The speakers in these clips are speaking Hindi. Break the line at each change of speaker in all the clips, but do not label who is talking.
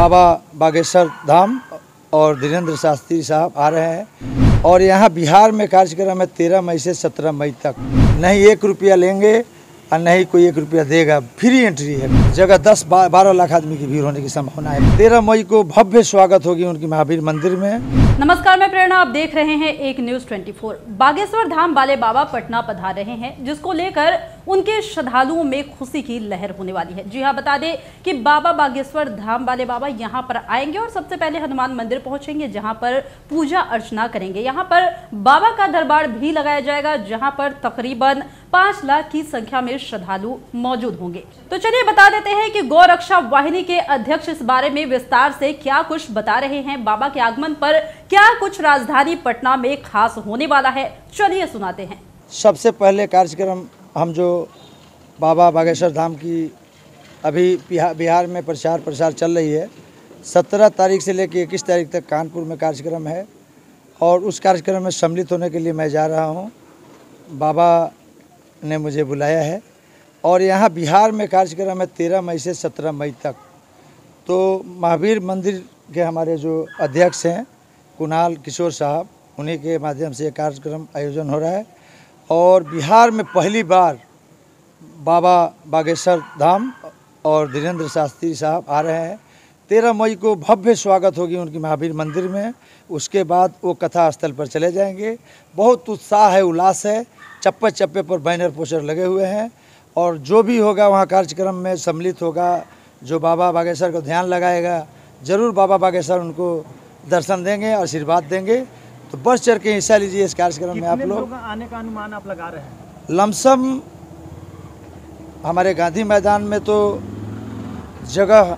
बाबा बागेश्वर धाम और धीरेन्द्र शास्त्री साहब आ रहे हैं और यहाँ बिहार में कार्यक्रम है 13 मई से 17 मई तक। नहीं 1 रुपया लेंगे और नहीं कोई 1 रुपया देगा, फ्री एंट्री है। जगह 10-12 लाख आदमी की भीड़ होने की संभावना है। 13 मई को भव्य स्वागत होगी उनकी महावीर मंदिर में।
नमस्कार, मैं प्रेरणा, आप देख रहे हैं एक न्यूज 24। बागेश्वर धाम वाले बाबा पटना पधार रहे हैं, जिसको लेकर उनके श्रद्धालुओं में खुशी की लहर होने वाली है। जी हाँ, बता दें कि बाबा बागेश्वर धाम वाले बाबा यहाँ पर आएंगे और सबसे पहले हनुमान मंदिर पहुंचेंगे, जहाँ पर पूजा अर्चना करेंगे। यहाँ पर बाबा का दरबार भी लगाया जाएगा, जहाँ पर तकरीबन 5 लाख की संख्या में श्रद्धालु मौजूद होंगे। तो चलिए बता देते हैं कि गौ रक्षा वाहिनी के अध्यक्ष इस बारे में विस्तार से क्या कुछ बता रहे हैं। बाबा के आगमन पर क्या कुछ राजधानी पटना में खास होने वाला है, चलिए सुनाते हैं।
सबसे पहले कार्यक्रम हम जो बाबा बागेश्वर धाम की अभी बिहार में प्रचार चल रही है, 17 तारीख से लेकर 21 तारीख तक कानपुर में कार्यक्रम है और उस कार्यक्रम में सम्मिलित होने के लिए मैं जा रहा हूँ। बाबा ने मुझे बुलाया है और यहाँ बिहार में कार्यक्रम है 13 मई से 17 मई तक। तो महावीर मंदिर के हमारे जो अध्यक्ष हैं कुणाल किशोर साहब, उन्हीं के माध्यम से कार्यक्रम आयोजन हो रहा है और बिहार में पहली बार बाबा बागेश्वर धाम और धीरेन्द्र शास्त्री साहब आ रहे हैं। 13 मई को भव्य स्वागत होगी उनकी महावीर मंदिर में। उसके बाद वो कथा स्थल पर चले जाएंगे। बहुत उत्साह है, उल्लास है, चप्पे चप्पे पर बैनर पोस्टर लगे हुए हैं और जो भी होगा वहाँ कार्यक्रम में सम्मिलित होगा, जो बाबा बागेश्वर को ध्यान लगाएगा, ज़रूर बाबा बागेश्वर उनको दर्शन देंगे और आशीर्वाद देंगे। तो बढ़ चढ़ के हिस्सा लीजिए इस कार्यक्रम में। आप लोग
आने का अनुमान आप लगा रहे हैं?
लमसम हमारे गांधी मैदान में तो जगह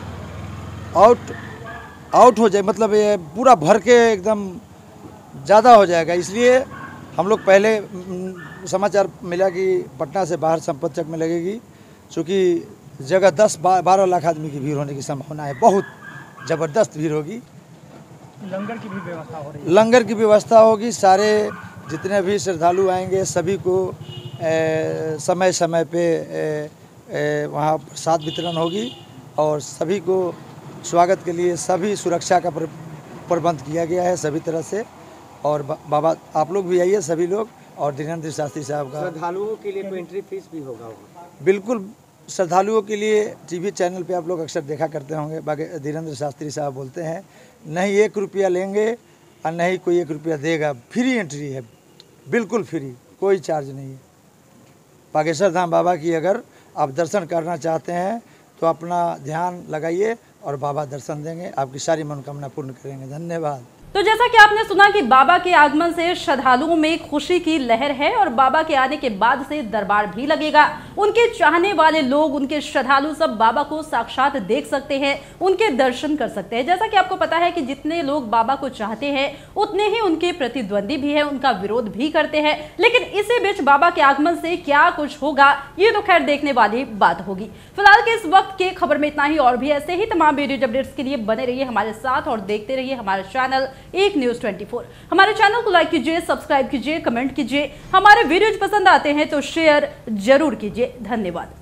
आउट हो जाए, मतलब ये पूरा भर के एकदम ज़्यादा हो जाएगा। इसलिए हम लोग पहले समाचार मिला कि पटना से बाहर संपतचक में लगेगी, चूँकि जगह 10-12 लाख आदमी की भीड़ होने की संभावना है। बहुत ज़बरदस्त भीड़ होगी।
लंगर की भी व्यवस्था हो रही है?
लंगर की व्यवस्था होगी। सारे जितने भी श्रद्धालु आएंगे सभी को समय समय पे वहाँ प्रसाद वितरण होगी और सभी को स्वागत के लिए सभी सुरक्षा का प्रबंध किया गया है सभी तरह से। और बाबा आप लोग भी आइए, सभी लोग। और धीरेन्द्र शास्त्री साहब का
श्रद्धालुओं के लिए कोई एंट्री फीस भी होगा?
बिल्कुल, श्रद्धालुओं के लिए टीवी चैनल पे आप लोग अक्सर देखा करते होंगे, धीरेन्द्र शास्त्री साहब बोलते हैं नहीं 1 रुपया लेंगे और नहीं कोई 1 रुपया देगा, फ्री एंट्री है, बिल्कुल फ्री, कोई चार्ज नहीं है। बागेश्वर धाम बाबा की अगर आप दर्शन करना चाहते हैं तो अपना ध्यान लगाइए और बाबा दर्शन देंगे, आपकी सारी मनोकामना पूर्ण करेंगे। धन्यवाद।
तो जैसा कि आपने सुना कि बाबा के आगमन से श्रद्धालुओं में खुशी की लहर है और बाबा के आने के बाद से दरबार भी लगेगा। उनके चाहने वाले लोग, उनके श्रद्धालु सब बाबा को साक्षात देख सकते हैं, उनके दर्शन कर सकते हैं। जैसा कि आपको पता है कि जितने लोग बाबा को चाहते हैं उतने ही उनके प्रतिद्वंदी भी है, उनका विरोध भी करते हैं। लेकिन इसी बीच बाबा के आगमन से क्या कुछ होगा, ये तो खैर देखने वाली बात होगी। फिलहाल के इस वक्त के खबर में इतना ही। और भी ऐसे ही तमाम वीडियो अपडेट्स के लिए बने रहिए हमारे साथ और देखते रहिए हमारे चैनल एक न्यूज 24। हमारे चैनल को लाइक कीजिए, सब्सक्राइब कीजिए, कमेंट कीजिए। हमारे वीडियोज पसंद आते हैं तो शेयर जरूर कीजिए। धन्यवाद।